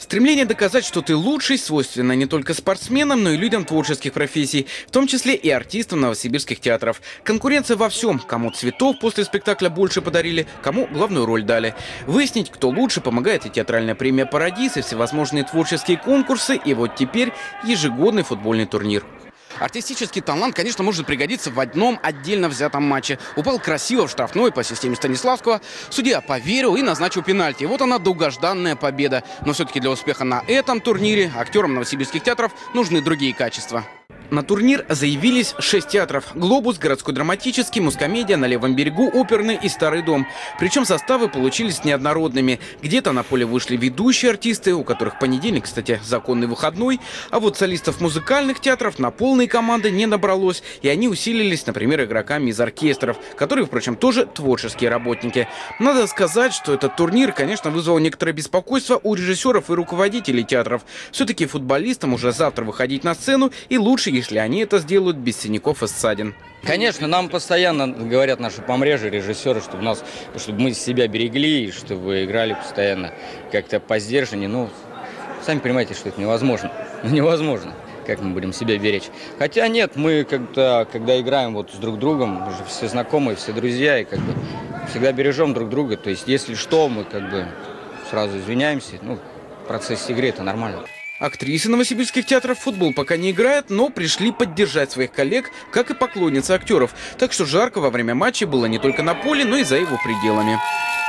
Стремление доказать, что ты лучший, свойственно не только спортсменам, но и людям творческих профессий, в том числе и артистам новосибирских театров. Конкуренция во всем. Кому цветов после спектакля больше подарили, кому главную роль дали. Выяснить, кто лучше, помогает и театральная премия «Парадис», и всевозможные творческие конкурсы, и вот теперь ежегодный футбольный турнир. Артистический талант, конечно, может пригодиться в одном отдельно взятом матче. Упал красиво в штрафной по системе Станиславского. Судья поверил и назначил пенальти. Вот она, долгожданная победа. Но все-таки для успеха на этом турнире актерам новосибирских театров нужны другие качества. На турнир заявились 6 театров: «Глобус», городской драматический, Мускомедия, на Левом берегу, Оперный и Старый дом. Причем составы получились неоднородными. Где-то на поле вышли ведущие артисты, у которых понедельник, кстати, законный выходной. А вот солистов музыкальных театров на полные команды не набралось. И они усилились, например, игроками из оркестров, которые, впрочем, тоже творческие работники. Надо сказать, что этот турнир, конечно, вызвал некоторое беспокойство у режиссеров и руководителей театров. Все-таки футболистам уже завтра выходить на сцену, и лучше, если они это сделают без синяков и ссадин. Конечно, нам постоянно говорят наши помрежи, режиссеры, чтобы мы себя берегли, чтобы играли постоянно как-то по сдержаннее. Ну, сами понимаете, что это невозможно. Невозможно, как мы будем себя беречь. Хотя нет, мы когда играем вот с друг другом, мы же все знакомые, все друзья, и всегда бережем друг друга. То есть, если что, мы сразу извиняемся. Ну, в процессе игры это нормально. Актрисы новосибирских театров в футбол пока не играют, но пришли поддержать своих коллег, как и поклонницы актеров. Так что жарко во время матча было не только на поле, но и за его пределами.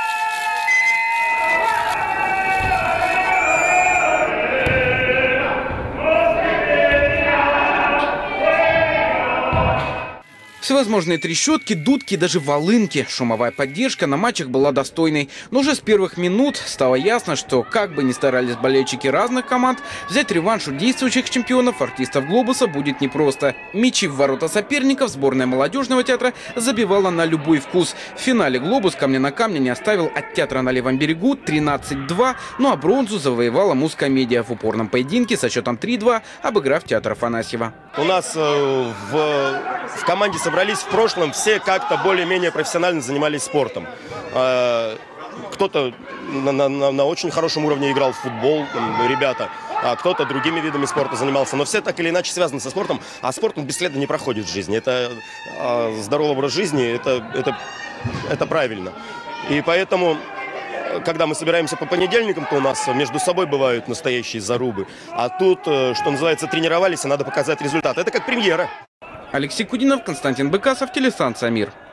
Всевозможные трещотки, дудки, даже волынки. Шумовая поддержка на матчах была достойной. Но уже с первых минут стало ясно, что как бы ни старались болельщики разных команд, взять реванш у действующих чемпионов, артистов «Глобуса», будет непросто. Мячи в ворота соперников сборная молодежного театра забивала на любой вкус. В финале «Глобус» камня на камне не оставил от театра на Левом берегу 13-2, ну а бронзу завоевала Мускомедия в упорном поединке со счетом 3-2, обыграв театр Афанасьева. У нас в команде собрались в прошлом все как-то более-менее профессионально занимались спортом. Кто-то на очень хорошем уровне играл в футбол, ребята, а кто-то другими видами спорта занимался. Но все так или иначе связаны со спортом, а спорт бесследно не проходит в жизни. Это здоровый образ жизни, это правильно. И поэтому, когда мы собираемся по понедельникам, то у нас между собой бывают настоящие зарубы. А тут, что называется, тренировались, и надо показать результат. Это как премьера. Алексей Кудинов, Константин Быкасов, телестанция «Мир».